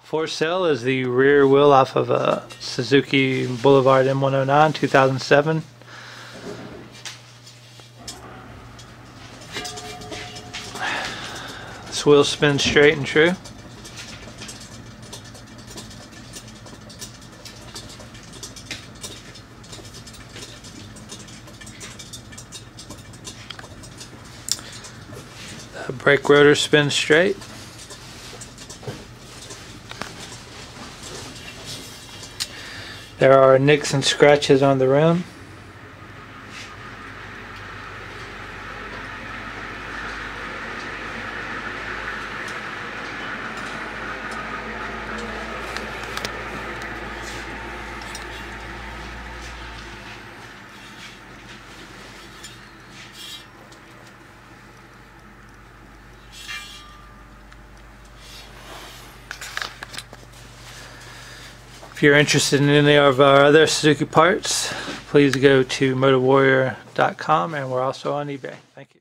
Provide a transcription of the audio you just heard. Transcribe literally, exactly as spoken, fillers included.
For sale is the rear wheel off of a Suzuki Boulevard M one oh nine two thousand seven. This wheel spins straight and true. The brake rotor spins straight. There are nicks and scratches on the rim. If you're interested in any of our other Suzuki parts, please go to motor warrior dot com, and we're also on eBay. Thank you.